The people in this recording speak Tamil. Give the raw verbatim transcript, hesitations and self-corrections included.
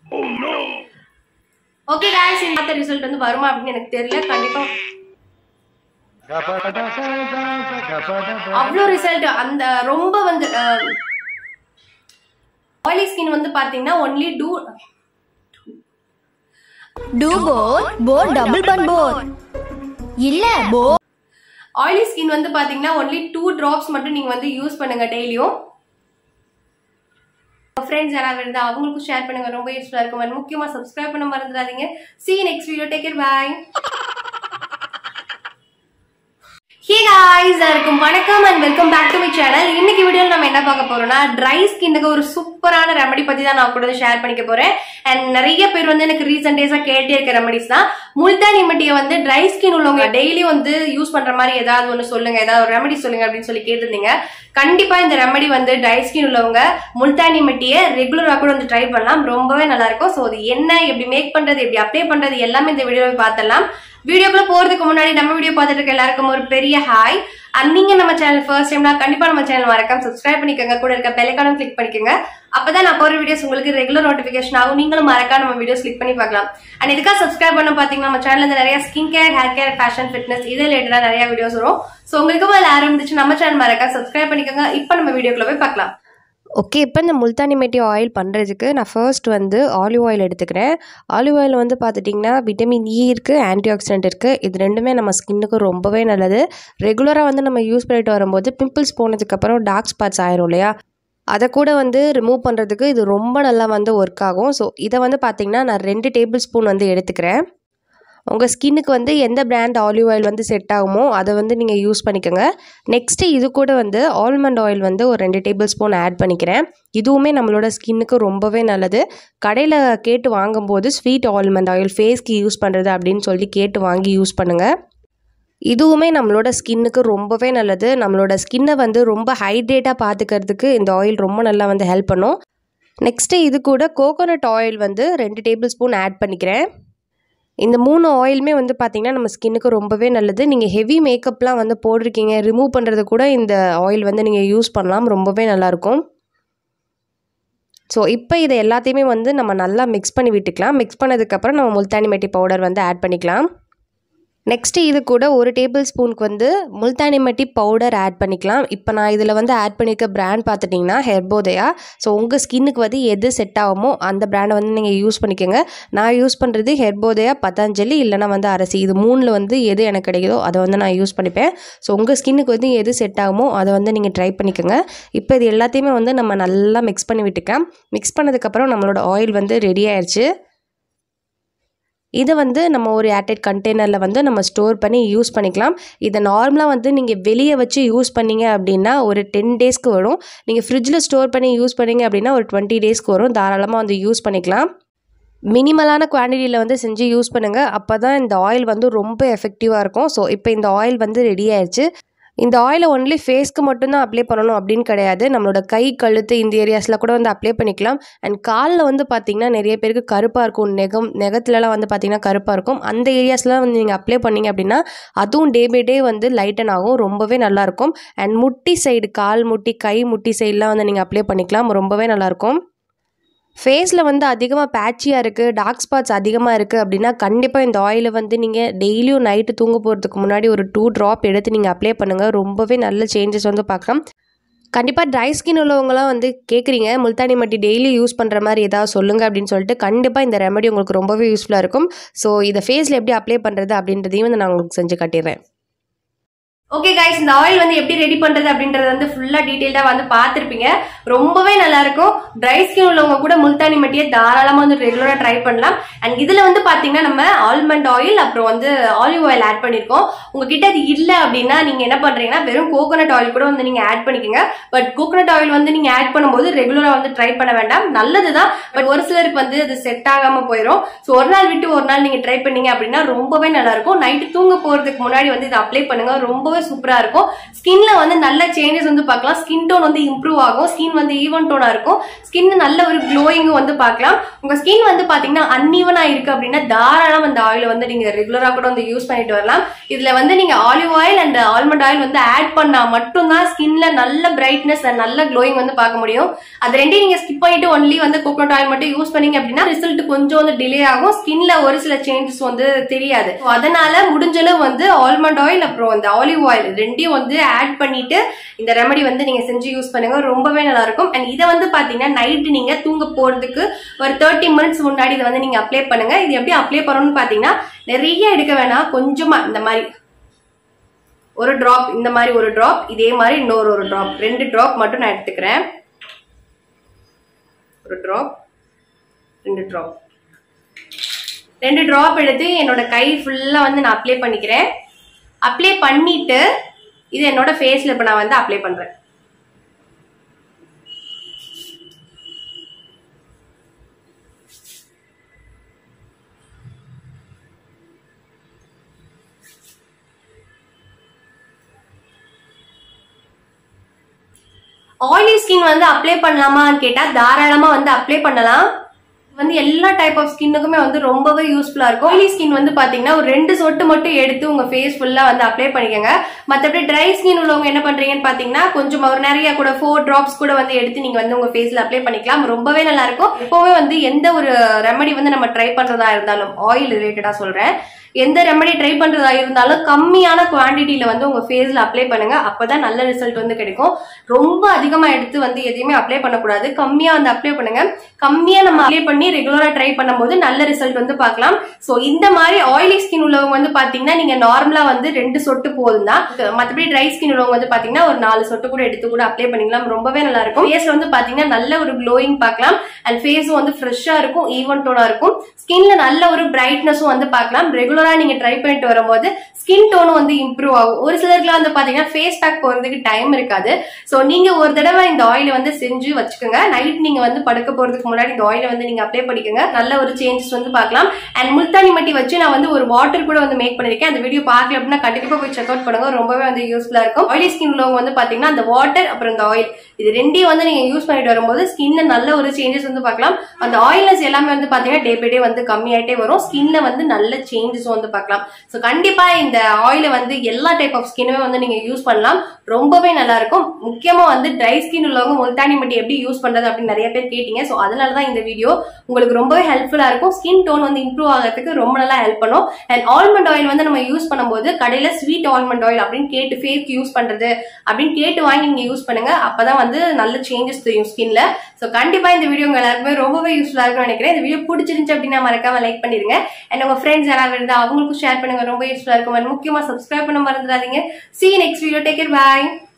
Oh no. Okay guys, இந்த ரிசல்ட் வந்து வருமா அப்படினு எனக்கு தெரியல. கண்டிப்பா அவ்ளோ ரிசல்ட் அந்த ரொம்ப வந்து oily skin வந்து பாத்தீங்கன்னா only do do both both double bun both இல்ல both oily skin வந்து பாத்தீங்கன்னா only two drops மட்டும் நீங்க வந்து யூஸ் பண்ணுங்க டெய்லியும். friends யாராவது இருந்தா அவங்களுக்கு ஷேர் பண்ணுங்க, ரொம்ப யூஸ்ஃபுல்லா இருக்கும். and முக்கியமா subscribe பண்ண மறந்துடாதீங்க. see you next video, take care, bye. Hey guys, எல்லாருக்கும் வணக்கம் and welcome back to my channel. இன்னைக்கு வீடியோல நம்ம என்ன பார்க்க போறோம்னா dry skinக்கு ஒரு சூப்பரான ரெமெடி பத்தி தான் நான் கூட ஷேர் பண்ணிக்க போறேன். and நிறைய பேர் வந்து எனக்கு ரீசன்ட் டேஸா கேட்டே இருக்க ரெமெடிஸ் தான். முல்தானி மட்டியை வந்து dry skin உள்ளவங்க டெய்லி வந்து யூஸ் பண்ற மாதிரி ஏதாவது ஒன்னு சொல்லுங்க, ஏதாவது ஒரு ரெமெடி சொல்லுங்க அப்படின்னு சொல்லி கேட்டிருந்தீங்க. கண்டிப்பா இந்த ரெமெடி வந்து dry skin உள்ளவங்க முல்தானி மட்டியை ரெகுலரா கூட வந்து ட்ரை பண்ணலாம், ரொம்பவே நல்லா இருக்கும். சோ அது என்ன, எப்படி மேக் பண்றது, எப்படி அப்ளை பண்றது எல்லாமே இந்த வீடியோவை பார்த்தலாம். வீடியோக்குள்ள போறதுக்கு முன்னாடி நம்ம வீடியோ பார்த்துட்டு இருக்க எல்லாருக்கும் ஒரு பெரிய ஹாய். அண்ட் நீங்க நம்ம சேனல் ஃபர்ஸ்ட் டைம்னா கண்டிப்பா நம்ம சேனல் மறக்காம சப்ஸ்கிரைப் பண்ணிக்கோங்க, கூட இருக்க பெல் ஐகானை கிளிக் பண்ணிக்கோங்க. அப்பதான் நான் போற வீடியோஸ் உங்களுக்கு ரெகுலர் நோட்டிபிகேஷன் ஆகும், நீங்களும் மறக்காம நம்ம வீடியோஸ் கிளிக் பண்ணி பார்க்கலாம். அண்ட் இதுக்காக சப்ஸ்கிரைப் பண்ண பாத்தீங்கன்னா நம்ம சேனல்ல நிறைய skin care, hair care, fashion, fitness இது ரிலேட்டடா நிறைய வீடியோஸ் வரும். சோ உங்களுக்கு வேலை ஆரம்பிச்சு நம்ம சேனல் மறக்காம சப்ஸ்கிரைப் பண்ணிக்கோங்க. இப்போ நம்ம வீடியோக்குள்ள போய் பார்க்கலாம். ஓகே, இப்போ இந்த முல்தானி மெட்டி ஆயில் பண்ணுறதுக்கு நான் ஃபர்ஸ்ட் வந்து ஆலிவ் ஆயில் எடுத்துக்கிறேன். ஆலிவ் ஆயில் வந்து பார்த்துட்டிங்கன்னா விட்டமின் இ இருக்குது, ஆன்டி ஆக்சிடென்ட் இருக்குது. இது ரெண்டுமே நம்ம ஸ்கின்னுக்கு ரொம்பவே நல்லது. ரெகுலராக வந்து நம்ம யூஸ் பண்ணிட்டு வரும்போது பிம்பிள்ஸ் போனதுக்கப்புறம் டார்க் ஸ்பாட்ஸ் ஆயிரும் இல்லையா, அதை கூட வந்து ரிமூவ் பண்ணுறதுக்கு இது ரொம்ப நல்லா வந்து ஒர்க் ஆகும். ஸோ இதை வந்து பார்த்திங்கன்னா நான் ரெண்டு டேபிள் ஸ்பூன் வந்து எடுத்துக்கிறேன். உங்கள் ஸ்கின்னுக்கு வந்து எந்த பிராண்ட் ஆலிவ் ஆயில் வந்து செட் ஆகுமோ அதை வந்து நீங்கள் யூஸ் பண்ணிக்கோங்க. நெக்ஸ்ட்டு இது கூட வந்து ஆல்மண்ட் ஆயில் வந்து ஒரு ரெண்டு டேபிள் ஸ்பூன் ஆட் பண்ணிக்கிறேன். இதுவுமே நம்மளோட ஸ்கின்னுக்கு ரொம்பவே நல்லது. கடையில் கேட்டு வாங்கும்போது ஸ்வீட் ஆல்மண்ட் ஆயில் ஃபேஸ்க்கு யூஸ் பண்ணுறது அப்படின்னு சொல்லி கேட்டு வாங்கி யூஸ் பண்ணுங்கள். இதுவுமே நம்மளோட ஸ்கின்னுக்கு ரொம்பவே நல்லது. நம்மளோட ஸ்கின்னை வந்து ரொம்ப ஹைட்ரேட்டாக பார்த்துக்கிறதுக்கு இந்த ஆயில் ரொம்ப நல்லா வந்து ஹெல்ப் பண்ணும். நெக்ஸ்ட்டு இது கூட கோகோனட் ஆயில் வந்து ரெண்டு டேபிள் ஸ்பூன் ஆட் பண்ணிக்கிறேன். இந்த மூணு ஆயிலுமே வந்து பார்த்திங்கன்னா நம்ம ஸ்கின்னுக்கு ரொம்பவே நல்லது. நீங்கள் ஹெவி மேக்கப்லாம் வந்து போட்டிருக்கீங்க, ரிமூவ் பண்ணுறது கூட இந்த ஆயில் வந்து நீங்கள் யூஸ் பண்ணலாம், ரொம்பவே நல்லாயிருக்கும். ஸோ இப்போ இதை எல்லாத்தையுமே வந்து நம்ம நல்லா மிக்ஸ் பண்ணி விட்டுக்கலாம். மிக்ஸ் பண்ணதுக்கப்புறம் நம்ம முல்தானி மெட்டி பவுடர் வந்து ஆட் பண்ணிக்கலாம். நெக்ஸ்ட்டு இது கூட ஒரு டேபிள் ஸ்பூனுக்கு வந்து முல்தானி மட்டி பவுடர் ஆட் பண்ணிக்கலாம். இப்போ நான் இதில் வந்து ஆட் பண்ணியிருக்க பிராண்ட் பார்த்துட்டிங்கன்னா ஹெர்போதயா. ஸோ உங்கள் ஸ்கின்னுக்கு வந்து எது செட் ஆகுமோ அந்த பிராண்டை வந்து நீங்கள் யூஸ் பண்ணிக்கோங்க. நான் யூஸ் பண்ணுறது ஹெர்போதயா, பதஞ்சலி இல்லைனா வந்து அரசி. இது மூணில் வந்து எது எனக்கு கிடைக்குதோ அதை வந்து நான் யூஸ் பண்ணிப்பேன். ஸோ உங்கள் ஸ்கின்னுக்கு வந்து எது செட் ஆகுமோ அதை வந்து நீங்கள் ட்ரை பண்ணிக்கோங்க. இப்போ இது எல்லாத்தையுமே வந்து நம்ம நல்லா மிக்ஸ் பண்ணி விட்டுக்கலாம். மிக்ஸ் பண்ணதுக்கப்புறம் நம்மளோட ஆயில் வந்து ரெடி ஆயிடுச்சு. இதை வந்து நம்ம ஒரு ஏர்டைட் கண்டெய்னரில் வந்து நம்ம ஸ்டோர் பண்ணி யூஸ் பண்ணிக்கலாம். இதை நார்மலாக வந்து நீங்கள் வெளியே வச்சு யூஸ் பண்ணிங்க அப்படின்னா ஒரு டென் டேஸ்க்கு வரும். நீங்கள் ஃப்ரிட்ஜில் ஸ்டோர் பண்ணி யூஸ் பண்ணிங்க அப்படின்னா ஒரு டுவெண்ட்டி டேஸ்க்கு வரும். தாராளமாக வந்து யூஸ் பண்ணிக்கலாம். மினிமலான குவான்டிட்டியில் வந்து செஞ்சு யூஸ் பண்ணுங்கள், அப்போ தான் இந்த ஆயில் வந்து ரொம்ப எஃபெக்டிவாக இருக்கும். ஸோ இப்போ இந்த ஆயில் வந்து ரெடி ஆயிடுச்சு. இந்த ஆயிலை ஒன்லி ஃபேஸ்க்கு மட்டும்தான் அப்ளை பண்ணணும் அப்படின்னு கிடையாது. நம்மளோட கை, கழுத்து இந்த ஏரியாஸில் கூட வந்து அப்ளை பண்ணிக்கலாம். அண்ட் காலில் வந்து பார்த்திங்கன்னா நிறைய பேருக்கு கருப்பாக இருக்கும், நெகம் நெகத்துலலாம் வந்து பார்த்திங்கன்னா கருப்பாக இருக்கும். அந்த ஏரியாஸ்லாம் வந்து நீங்கள் அப்ளை பண்ணிங்க அப்படின்னா அதுவும் டே பை டே வந்து லைட்டன் ஆகும், ரொம்பவே நல்லாயிருக்கும். அண்ட் முட்டி சைடு, கால் முட்டி, கை முட்டி சைடெலாம் வந்து நீங்கள் அப்ளை பண்ணிக்கலாம், ரொம்பவே நல்லாயிருக்கும். ஃபேஸில் வந்து அதிகமாக பேட்சியாக இருக்குது, டார்க் ஸ்பாட்ஸ் அதிகமாக இருக்குது அப்படின்னா கண்டிப்பாக இந்த ஆயிலை வந்து நீங்கள் டெய்லியும் நைட்டு தூங்க போகிறதுக்கு முன்னாடி ஒரு டூ ட்ராப் எடுத்து நீங்கள் அப்ளை பண்ணுங்கள். ரொம்பவே நல்ல சேஞ்சஸ் வந்து பார்க்கலாம். கண்டிப்பாக ட்ரை ஸ்கின் உள்ளவங்களாம் வந்து கேட்குறீங்க முல்தானி மட்டி டெய்லி யூஸ் பண்ணுற மாதிரி ஏதாவது சொல்லுங்கள் அப்படின்னு சொல்லிட்டு, கண்டிப்பாக இந்த ரெமெடி உங்களுக்கு ரொம்பவே யூஸ்ஃபுல்லாக இருக்கும். ஸோ இதை ஃபேஸில் எப்படி அப்ளை பண்ணுறது அப்படின்றதையும் வந்து நான் உங்களுக்கு செஞ்சு காட்டிடுறேன். ஓகே கைஸ், இந்த ஆயில் வந்து எப்படி ரெடி பண்றது அப்படின்றது வந்து ஃபுல்லா டீடைல்டா வந்து பாத்திருப்பீங்க. ரொம்பவே நல்லா இருக்கும். ட்ரை ஸ்கின் உள்ளவங்க கூட முல்தானி மட்டியை தாராளமா வந்து ரெகுலரா ட்ரை பண்ணலாம். அண்ட் இதுல வந்து பாத்தீங்கன்னா நம்ம ஆல்மண்ட் ஆயில் அப்புறம் வந்து ஆலிவ் ஆயில் ஆட் பண்ணிருக்கோம். உங்ககிட்ட அது இல்ல அப்படின்னா நீங்க என்ன பண்றீங்கன்னா வெறும் கோகோனட் ஆயில் கூட வந்து நீங்க ஆட் பண்ணிக்கோங்க. பட் கோகோனட் ஆயில் வந்து நீங்க ஆட் பண்ணும்போது ரெகுலரா வந்து ட்ரை பண்ண வேண்டாம், நல்லதுதான். பட் ஒரு சிலருக்கு வந்து அது செட் ஆகாம போயிடும். ஸோ ஒரு நாள் விட்டு ஒரு நாள் நீங்க ட்ரை பண்ணீங்க அப்படின்னா ரொம்பவே நல்லா இருக்கும். நைட்டு தூங்க போறதுக்கு முன்னாடி வந்து இதை அப்ளை பண்ணுங்க, ரொம்பவே சூப்பரா இருக்கும். ஸ்கின்ல வந்து நல்ல சேஞ்சஸ் வந்து பார்க்கலாம். ஸ்கின் டோன் வந்து இம்ப்ரூவ் ஆகும். ஸ்கின் வந்து ஈவன் டோனா இருக்கும். ஸ்கின் நல்ல ஒரு க்ளோயிங் வந்து பார்க்கலாம். உங்க ஸ்கின் வந்து பாத்தீங்கன்னா அன்ஈவனா இருக்கு அப்படின்னா தாராளம் அந்த ஆயில் வந்து நீங்க ரெகுலரா கூட வந்து யூஸ் பண்ணிட்டு வரலாம். இதுல வந்து நீங்க olive oil and almond oil வந்து ஆட் பண்ணா மட்டும்தான் ஸ்கின்ல நல்ல பிரைட்னஸ் அண்ட் நல்ல க்ளோயிங் வந்து பார்க்க முடியும். அது ரெண்டையும் நீங்க ஸ்கிப் பண்ணிட்டு ஒன்லி வந்து கோகோனட் ஆயில் மட்டும் யூஸ் பண்ணீங்க அப்படின்னா ரிசல்ட் கொஞ்சம் வந்து டிலே ஆகும். ஸ்கின்ல ஒரு சில சேஞ்சஸ் வந்து தெரியாது. அதனால முடிஞ்சளவு வந்து ஆல்மண்ட் ஆயில் அப்புறம் அந்த ஆலிவ் ஆயில் ரெண்டையும் வந்து ஆட் பண்ணிட்டு இந்த ரெமடி வந்து நீங்க செஞ்சு யூஸ் பண்ணுங்க. ரொம்பவே நல்லா இருக்கும். அண்ட் இதை வந்து பாத்தீங்கன்னா நைட் நீங்க தூங்க போறதுக்கு ஒரு தேர்ட்டி மினிட்ஸ் முன்னாடி இதை வந்து நீங்க அப்ளை பண்ணுங்க. இது எப்படி அப்ளை பண்ணணும்னு பாத்தீங்கன்னா நிறைய எடுக்க வேணாம். கொஞ்சமா இந்த மாதிரி ஒரு டிராப், இந்த மாதிரி ஒரு டிராப், இதே மாதிரி இன்னொரு ஒரு டிராப், ரெண்டு டிராப் மட்டும் நான் எடுத்துக்கிறேன். ஒரு டிராப், ரெண்டு டிராப், ரெண்டு டிராப் எடுத்து என்னோட கை ஃபுல்லா வந்து நான் அப்ளை பண்ணிக்கிறேன். அப்ளை பண்ணிட்டு இது என்னோட ஃபேஸ்ல இப்ப நான் வந்து அப்ளை பண்றேன். ஆயிலி ஸ்கின் வந்து அப்ளை பண்ணலாமான்னு கேட்டா தாராளமா வந்து அப்ளை பண்ணலாம். வந்து எல்லா டைப் ஆஃப் ஸ்கின்னுக்குமே வந்து ரொம்பவே யூஸ்ஃபுல்லா இருக்கும். ஆயிலி ஸ்கின் வந்து பாத்தீங்கன்னா ஒரு ரெண்டு சொட்டு மட்டும் எடுத்து உங்க ஃபேஸ் ஃபுல்லா வந்து அப்ளை பண்ணிக்கோங்க. மத்தபடி ட்ரை ஸ்கின் உள்ளவங்க என்ன பண்றீங்கன்னு பாத்தீங்கன்னா கொஞ்சம் ஒரு நிறைய கூட ஃபோர் டிராப்ஸ் கூட வந்து எடுத்து நீங்க வந்து உங்க ஃபேஸ்ல அப்ளை பண்ணிக்கலாம். ரொம்பவே நல்லா இருக்கும். எப்பவுமே வந்து எந்த ஒரு ரெமடி வந்து நம்ம ட்ரை பண்றதா இருந்தாலும் ஆயில் ரிலேட்டடா சொல்றேன், எந்த ரெமடி ட்ரை பண்றதா இருந்தாலும் கம்மியான குவான்டிட்டியில வந்து உங்க ஃபேஸ்ல அப்ளை பண்ணுங்க. அப்பதான் நல்ல ரிசல்ட் வந்து கிடைக்கும். ரொம்ப அதிகமா எடுத்து வந்து எதையுமே அப்ளை பண்ணக்கூடாது. கம்மியா வந்து அப்ளை பண்ணுங்க. கம்மியா நம்ம அப்ளை பண்ணி ரெகுலரா ட்ரை பண்ணும்போது நல்ல ரிசல்ட் வந்து பார்க்கலாம். சோ இந்த மாதிரி ஆயிலி ஸ்கின் உள்ளவங்க வந்து பாத்தீங்கன்னா நீங்க நார்மலா வந்து ரெண்டு சொட்டு போதும் தான். மற்றபடி ட்ரை ஸ்கின் உள்ளவங்க வந்து பாத்தீங்கன்னா ஒரு நாலு சொட்டு கூட எடுத்து கூட அப்ளை பண்ணிக்கலாம். ரொம்பவே நல்லா இருக்கும். ஃபேஸ்ல வந்து பாத்தீங்கன்னா நல்ல ஒரு க்ளோயிங் பார்க்கலாம். அண்ட் ஃபேஸும் வந்து ஃப்ரெஷ்ஷா இருக்கும், ஈவன் டோனா இருக்கும். ஸ்கின்ல நல்ல ஒரு பிரைட்னஸும் வந்து பார்க்கலாம். ரெகுலரா நீங்க ட்ரை பண்ணிட்டு வரும்போது ஸ்கின் டோனும் வந்து இம்ப்ரூவ் ஆகும். ஒரு சிலருக்கு வந்து பாத்தீங்கன்னா ஃபேஸ் பேக் போறதுக்கு டைம் இருக்காது. சோ நீங்க ஒரு தடவை இந்த ஆயில வந்து செஞ்சு வச்சுக்கோங்க. நைட் நீங்க வந்து படுக்க போறதுக்கு முன்னாடி இந்த ஆயில வந்து நீங்க அப்ளை பண்ணிக்கோங்க. நல்ல ஒரு சேஞ்சஸ் வந்து பார்க்கலாம். அண்ட் முல்தானி மட்டி வச்சு நான் வந்து ஒரு வாட்டர் கூட வந்து மேக் பண்ணிருக்கேன். அந்த வீடியோ பார்க்கல அப்படின்னா கண்டிப்பா போய் செக் அவுட் பண்ணுங்க. ரொம்பவே வந்து யூஸ்ஃபுல்லா இருக்கும். ஆயிலி ஸ்கின் உள்ளவங்க வந்து பாத்தீங்கன்னா அந்த வாட்டர் அப்புறம் இந்த ஆயில் இது ரெண்டையும் வந்து நீங்க யூஸ் பண்ணிட்டு வரும்போது ஸ்கின்ல நல்ல ஒரு சேஞ்சஸ் வந்து பார்க்கலாம். அந்த ஆயில்னஸ் எல்லாமே வந்து பாத்தீங்கன்னா டே பை டே வந்து கம்மியாயிட்டே வரும். ஸ்கின்ல வந்து நல்ல சேஞ்சஸ் வந்து பார்க்கலாம். சோ கண்டிப்பா இந்த ஆயில வந்து எல்லா டைப் ஆஃப் ஸ்கின்னுமே வந்து நீங்க யூஸ் பண்ணலாம். ரொம்பவே நல்லா இருக்கும். முக்கியமா வந்து ட்ரை ஸ்கின் உள்ளவங்க முல்தானி மட்டி எப்படி யூஸ் பண்றது அப்படின்னு நிறைய பேர் கேட்டீங்க. சோ அதனாலதான் இந்த வீடியோ உங்களுக்கு ரொம்பவே ஹெல்ப்ஃபுல்லா இருக்கும். ஸ்கின் டோன் வந்து இம்ப்ரூவ் ஆகிறதுக்கு ரொம்ப நல்லா ஹெல்ப் பண்ணும். அண்ட் ஆல்மண்ட் ஆயில் வந்து நம்ம யூஸ் பண்ணும்போது கடையில ஸ்வீட் ஆல்மண்ட் ஆயில் அப்படின்னு கேட்டு ஃபேஸ்க்கு யூஸ் பண்றது அப்படின்னு கேட்டு வாங்கி நீங்க யூஸ் பண்ணுங்க. அப்பதான் வந்து நல்ல சேஞ்சஸ் தெரியும் ஸ்கின்ல. சோ கண்டிப்பா இந்த வீடியோ உங்க எல்லாருக்குமே ரொம்பவே யூஸ்ஃபுல்லா இருக்கும்னு நினைக்கிறேன். இந்த வீடியோ பிடிச்சிருந்துச்சு அப்படின்னா மறக்காம லைக் பண்ணிருங்க. அண்ட் உங்க ஃப்ரெண்ட்ஸ் யாராவது இருந்தா அவங்களுக்கும் ஷேர் பண்ணுங்க. ரொம்ப யூஸ்ஃபுல்லா இருக்கும். முக்கியமா சப்ஸ்கிரைப் பண்ண மறந்துடாதீங்க. See you next video. Take care. Bye.